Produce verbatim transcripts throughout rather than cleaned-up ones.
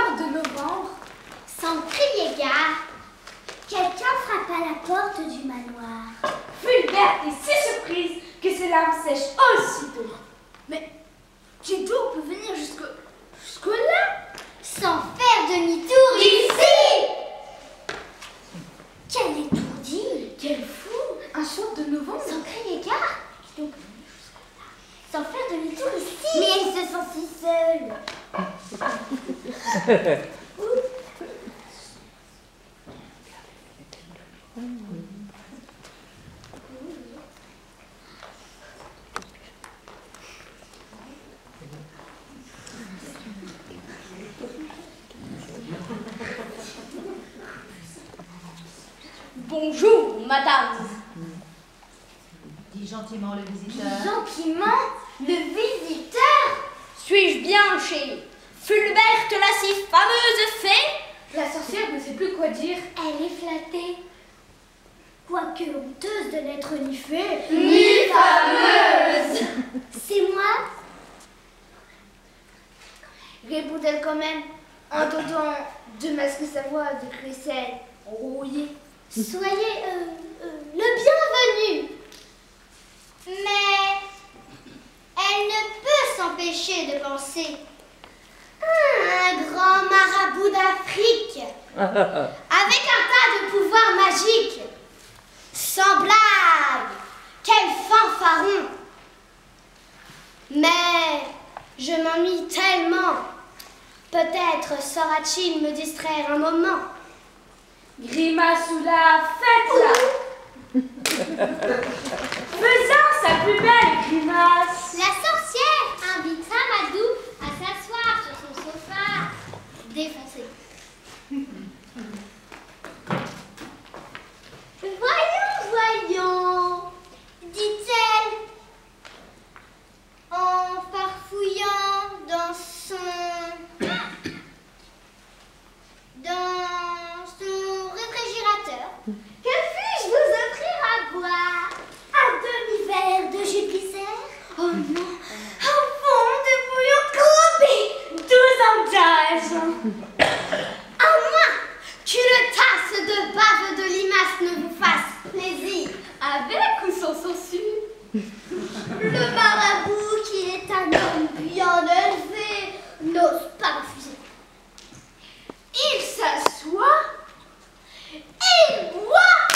soir de novembre, sans crier gare, quelqu'un frappe à la porte du manoir. Fulbert est si surprise que ses larmes sèchent aussitôt. Mais qui donc peut venir jusque, jusque là sans faire demi-tour ici? Quel étourdi! Quel fou! Un soir de novembre sans crier gare, qui donc peut venir jusque là sans faire demi-tour ici? Mais elle se sent si seule. Bonjour, madame. Dis gentiment le visiteur. Gentiment, le visiteur. Suis-je bien chez Fulbert, la si fameuse fée? La sorcière ne sait plus quoi dire. Elle est flattée. Quoique honteuse de n'être ni fée, ni fameuse. C'est moi? Répond-elle quand même, en tentant de masquer sa voix de crécelle rouillée. Soyez euh, euh, le bienvenu. Mais elle ne peut s'empêcher de penser à un grand marabout d'Afrique avec un tas de pouvoirs magiques. Sans blague, quel fanfaron. Mais je m'ennuie tellement. Peut-être saura-t-il me distraire un moment. Grimaçoula, faites-la. Faisant sa plus belle grimace. La sorcière invite Amadou à s'asseoir sur son sofa défoncé. Voyons, voyons, dit-elle, en farfouillant dans son... dans son réfrigérateur. Que puis-je vous offrir à boire? Un demi-verre de jus de glycère? Oh non, un fond de bouillon courbé, douze engages. À moins qu'une tasse de bave de limace ne vous fasse plaisir. Avec ou sans censure? Le marabout, qui est un homme bien élevé, n'ose pas refuser. Il s'assoit et il boit.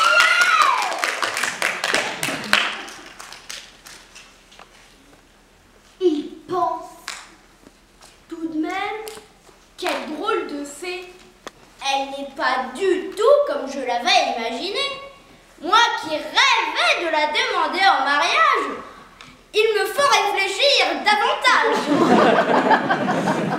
Il pense tout de même, quelle drôle de fée. Elle n'est pas du tout comme je l'avais imaginé. Moi qui rêvais de la demander en mariage, il me faut réfléchir davantage.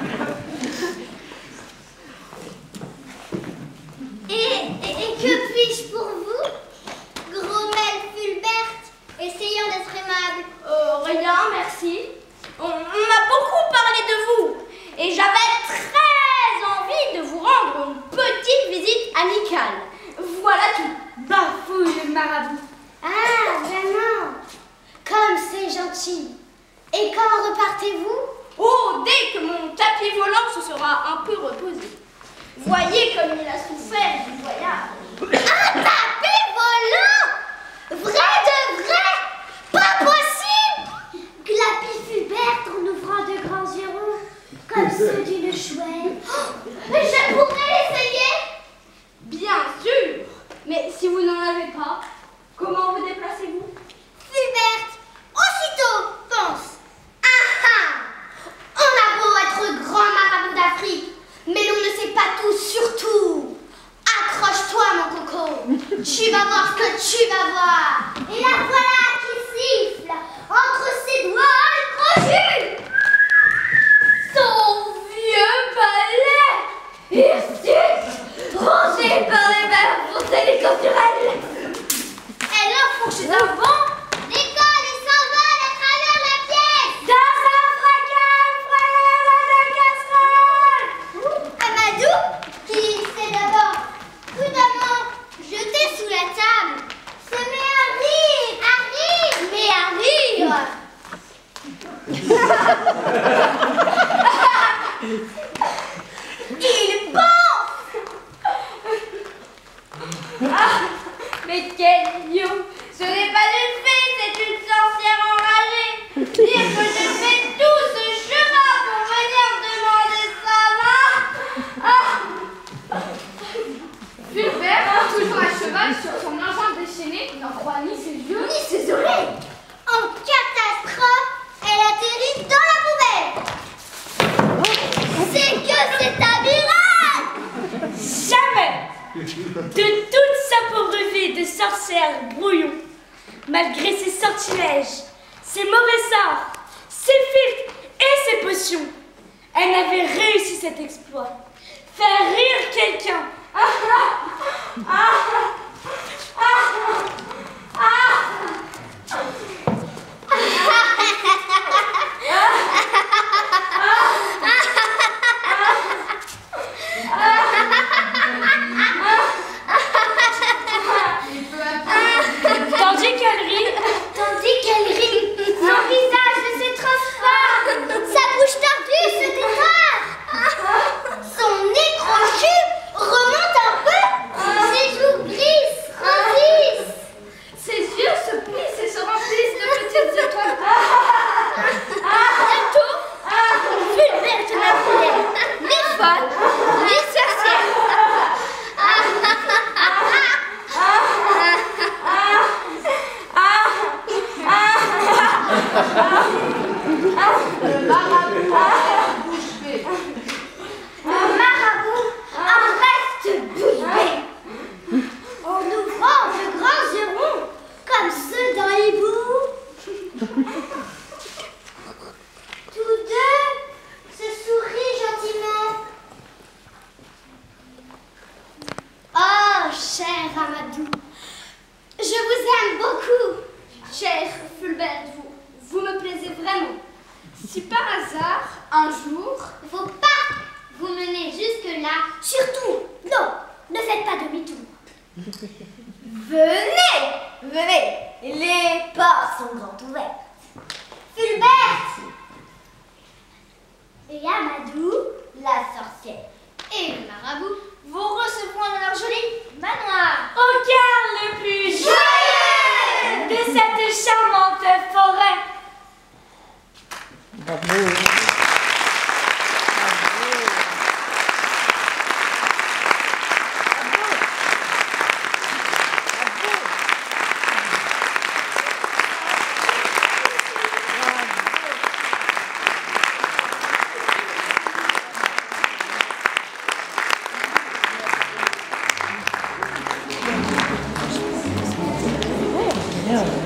Et, et, et que puis-je pour vous? Grommelle Fulbert, essayant d'être aimable. Euh, rien, merci. On, on m'a beaucoup parlé de vous et j'avais très envie de vous rendre une petite visite amicale. Voilà tout. Bafouille le marabout. Ah, vraiment? Comme c'est gentil. Et quand repartez-vous? Oh, dès que mon tapis volant se sera un peu reposé. Voyez comme il a souffert du voyage. Un tapis volant? Vrai de vrai? Pas possible! Glapit Fulbert en ouvrant de grands yeux rouges, comme ceux d'une chouette. Oh, je pourrais l'essayer? Bien sûr. Mais si vous n'en avez pas, comment vous déplacez-vous? Fulbert, aussitôt, pense. Ah ah! On a beau être grand marabout d'Afrique, mais l'on ne sait pas tout sur tout. Accroche-toi, mon coco. Tu vas voir ce que tu vas voir. Et la voilà qui siffle entre ses doigts accrochus. Son vieux balai, ici, rangé par les verres pour téléculturels. Elle enfourche d'un bond, décolle et s'envole à travers la pièce. Dans un fracas, frère de casserole. Amadou, qui s'est d'abord prudemment jeté sous la table, se met sorcière brouillon. Malgré ses sortilèges, ses mauvais sorts, ses filtres et ses potions, elle avait réussi cet exploit. Faire rire quelqu'un. Ah, ah, ah, ah, ah, ah. Tandis qu'elle rit, Tandis qu'elle rit, son visage se transforme, sa bouche tordue se détend, son nez crochu remonte un peu, ses joues grises grandissent. Ses yeux se plissent et se remplissent de petites étoiles. Bientôt, Fulbert de la Bruyère, les folles, les sorcières. Le marabout en bouche bée. Le marabout en reste bouche bée, en ouvrant de grands yeux ronds comme ceux d'un hibou. Tous deux se sourient gentiment. Oh, cher Amadou, je vous aime beaucoup. cher Fulbert, vous, vous me plaisez vraiment. Si par hasard, un jour, Faut pas vous mener jusque-là. Surtout, non, ne faites pas demi-tour. Venez, venez, les portes sont grandes ouvertes. Fulbert et Amadou, la sorcière et le marabout, vous recevront dans leur joli manoir. au cœur le plus joyeux de cette charmante forêt. Bravo. Yeah.